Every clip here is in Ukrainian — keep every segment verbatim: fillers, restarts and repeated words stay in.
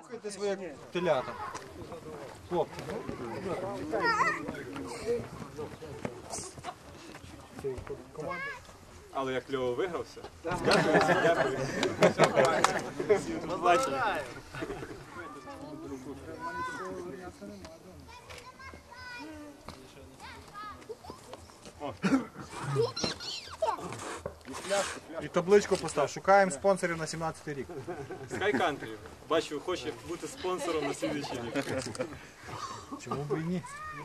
Слухайте своє телята. Хлопці. Але як кльово вигрався. Скажуся, дякую. До побачення. І табличку постав. Шукаємо спонсорів на сімнадцятий рік. Sky Country. Бачу, хоче бути спонсором на слідуючий рік. Чому б і ні?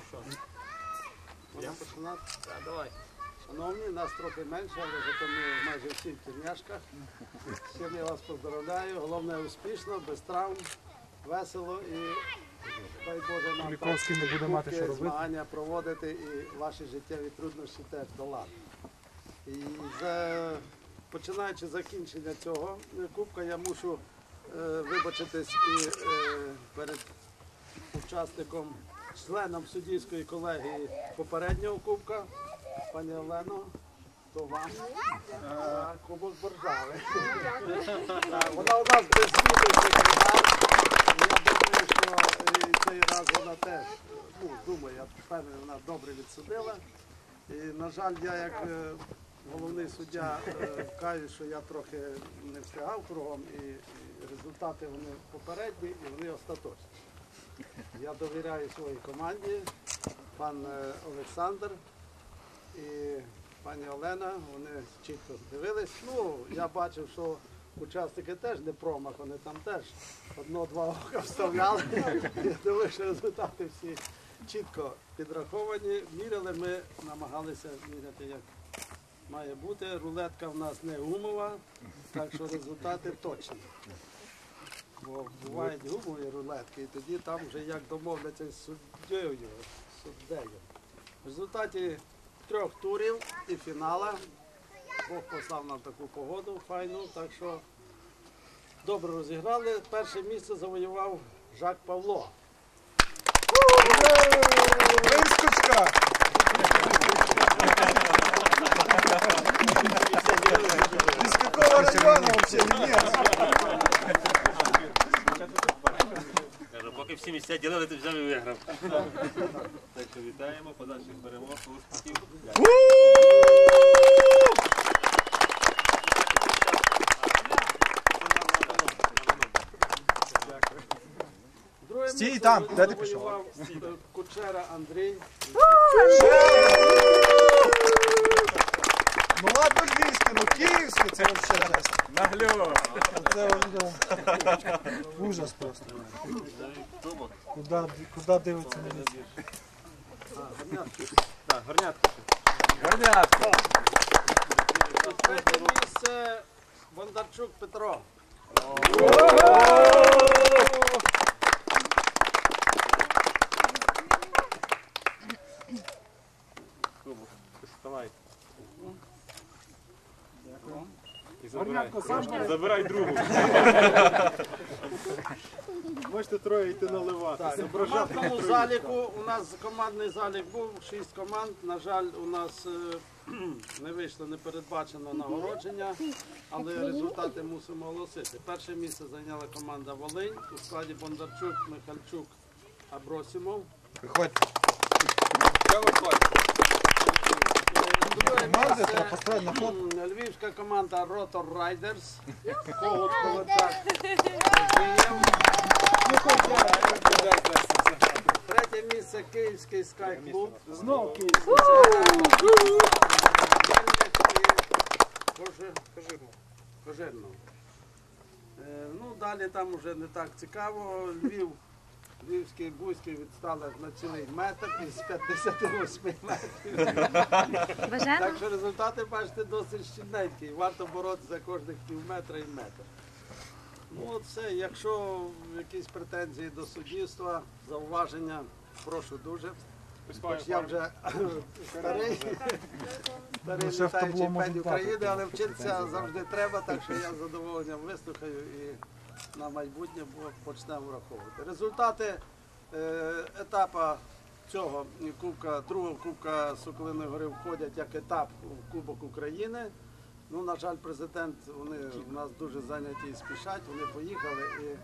Я починати? Так, давай. Шановні, нас трохи менше, але зато ми майже всі в тірняшках. Всім я вас поздравляю. Головне успішно, без травм, весело і дай Боже нам Куліковський не буде мати що кубки, робити. змагання проводити і ваші життєві труднощі теж долати. І за, починаючи з закінчення цього кубка, я мушу е, вибачитись і е, перед учасником, членом суддівської колегії попереднього кубка, пані Олено, то вам а, кубок Боржави. Вона у нас без зміни секретар. Я думаю, що і цей раз вона теж, ну, думаю, я впевнений, вона добре відсудила. І, на жаль, я як е, головний суддя е, кажу, що я трохи не встигав кругом, і, і результати вони попередні і вони остаточні. Я довіряю своїй команді, пан Олександр і пані Олена, вони чітко дивились. Ну, я бачив, що учасники теж не промах, вони там теж одно-два ока вставляли. Я думаю, що результати всі чітко підраховані. Міряли ми, намагалися міряти, як має бути. Рулетка в нас не гумова, так що результати точні. Бо бувають гумові рулетки, і тоді там вже як домовляться з суддею, суддею. В результаті трьох турів і фінала Бог послав нам таку погоду файну, так що добре розіграли. Перше місце завоював Жак Павло. Вискочка! Из какого района вообще? Нет. Поки всі місця ділили, ти взяв і виграв. Так що вітаємо, подальших перемог, успіхів. Друге Стій місце там, де ти пішов? завоював Кучера Андрій. Ну ладно львівське, ну київське, це взагалі жесть. Нагльо! Це вже ужас просто. Куда, куда дивиться на ліс? Так, горнятко. Горнятко! Третє місце Бондарчук Петро. Вставай. І забирай. Забирай другу. Можете троє йти наливати. Так, в командному заліку у нас командний залік був, шість команд. На жаль, у нас е, не вийшло, не передбачено нагородження, але результати мусимо оголосити. Перше місце зайняла команда Волинь у складі Бондарчук, Михальчук, Абросімов. Приходьте. Друге Команди місце треба поставити на фото. м, львівська команда Ротор Райдерс. Когут Ковачак. Київ. Третє місце Київський Скай Клуб. Знов Київський Кожирно. Ну, далі там вже не так цікаво. Львів, Львівський Бузький відстали на цілий метр із п'ятдесят восьми метрів. Так що результати, бачите, досить щільненькі. Варто боротися за кожних пів метра і метр. Ну от все, якщо якісь претензії до суддівства, зауваження, прошу дуже. Хоч я вже старий, старий ще в табло літаючий можна пень дати. України, але вчитися завжди треба, так що я з задоволенням вислухаю і на майбутнє почнемо враховувати. Результати е, етапу цього кубка, другого кубка Соколиної гори входять як етап в Кубок України. Ну, на жаль, президент, вони у нас дуже зайняті і спішать, вони поїхали і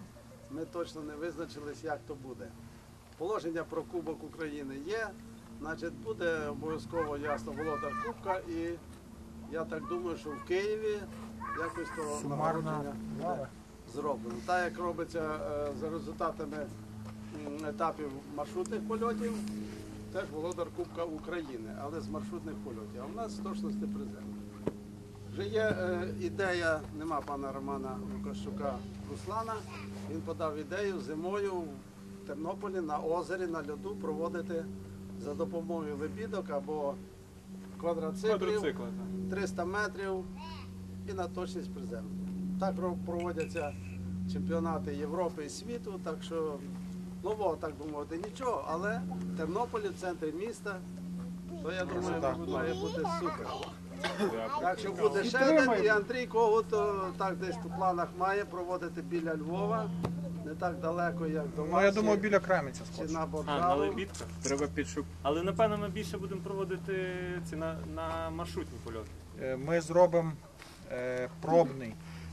ми точно не визначились, як то буде. Положення про Кубок України є, значить буде обов'язково ясно володар Кубка, і я так думаю, що в Києві якось то Сумарно. нагородження буде зроблено. Так як робиться е, за результатами м, етапів маршрутних польотів, теж володар Кубка України, але з маршрутних польотів. А в нас з точності приземлення. Вже є е, ідея, нема пана Романа Лукащука Руслана, він подав ідею зимою в Тернополі на озері, на льоду проводити за допомогою лебідок або квадроциклів Квадроцикла, триста метрів і на точність приземлення. Так ро- проводяться чемпіонати Європи і світу, так що нового, так би мовити, нічого, але в Тернополі, в центрі міста, то я думаю, має бути супер. Так що буде ще один, і Андрій Когут е, так десь у планах має проводити біля Львова, не так далеко, як до Ну, я вас, думаю, біля Кремінця чи скоріше. на А, на Боржаву. лебідках. Треба підшук. Але напевно ми більше будемо проводити ці на, на маршрутні польоти. Е, Ми зробимо е, пробний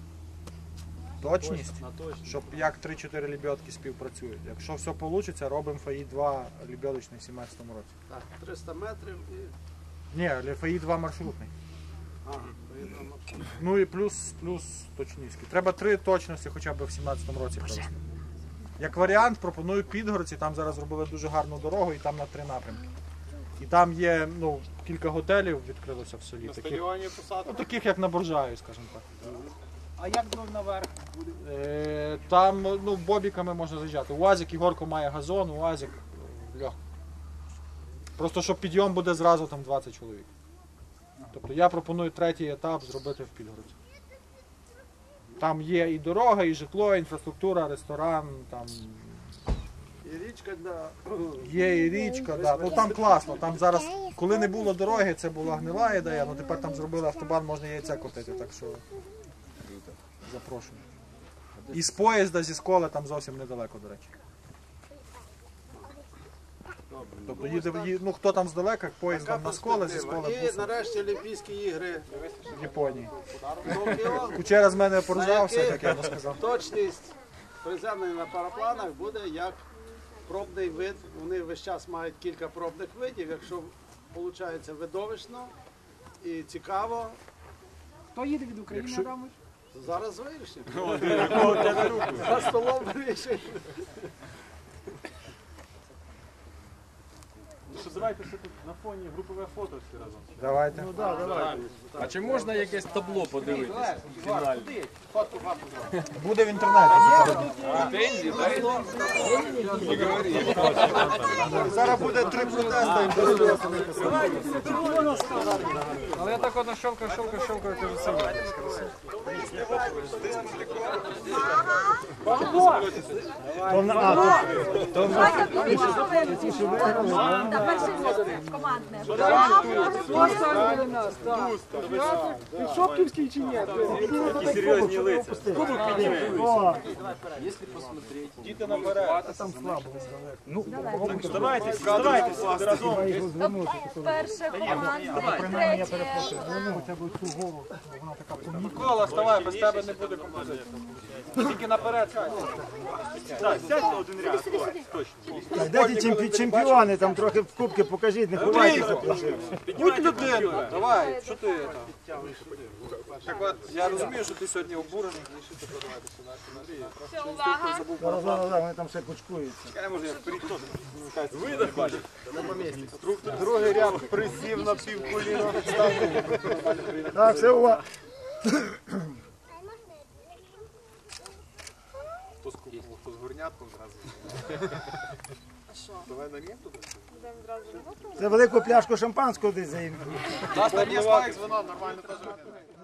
точність, щоб як три-чотири лебедки співпрацюють. Якщо все вийде, робимо ФАІ два лебедочний в сімнадцятому році. Так, триста метрів і... Ні, ФАІ два маршрутний. Ага, поїдемо маршрут. Ну і плюс, плюс точність. Треба три точності хоча б в сімнадцятому році провести. Як варіант, пропоную Підгородці, там зараз зробили дуже гарну дорогу і там на три напрямки. І там є ну, кілька готелів відкрилося в селі. На Таких, стадіоні посадка. ну, таких як на Боржаві, скажімо так. А як ну, наверх буде? Е, там ну, бобіками можна заїжджати. УАЗик, Ігорко має газон, УАЗик е, легко. Просто щоб підйом буде зразу там двадцять чоловік. Тобто я пропоную третій етап зробити в Підгородці. Там є і дорога, і житло, і інфраструктура, ресторан, там І річка для... є і річка. Да. Ну, там класно. Там зараз, коли не було дороги, це була гнила ідея, але тепер там зробили автобан, можна яйця котити, так що запрошую. І з поїзда, зі школи там зовсім недалеко, до речі. Тобто їде, ї- ну хто там здалека, поїздом на школи, зі перспектива. школи І бусом нарешті Олімпійські ігри в Японії. в Токіо. Кучера з мене поржався, На як я вам сказав. Точність приземлення на парапланах буде як пробний вид. Вони весь час мають кілька пробних видів. Якщо виходить видовищно і цікаво, Хто їде від України, Якщо- Адамович? то зараз вирішимо. За столом вирішимо. Що давайте ще тут на фоні групове фото всі разом. Давайте. А чи можна якесь табло подивитися? Фінальне. Буде в інтернеті. Претензії, так? Зараз буде три протести. Але я так одна щелка, щелка, щелка, ти вже сам. Командне. Поставили нас, так. Ти Шопківський чи ні? Такі серйозні лиця. Діти наперед. Давайте, всі, давайте всі разом. Перше командне, третє. Микола, вставай, без тебе не буде композиції. Тільки наперед. Так, сядьте один ряд. Ось, точно. Де ті чемпі- чемпіони, там трохи в кубки покажіть, не ховайтеся. Будь людиною. Давай, що ти там? Так от, я розумію, що ти сьогодні обурений. Все, увага. Зараз, зараз, зараз, вони там ще кучкуються. Другий ряд присів на півколіна. Так, все, увага. Хто з горнятком зразу. Давай на ренту? Це велику пляшку шампанського десь заїм. Нас там є знак, звено, нормально теж.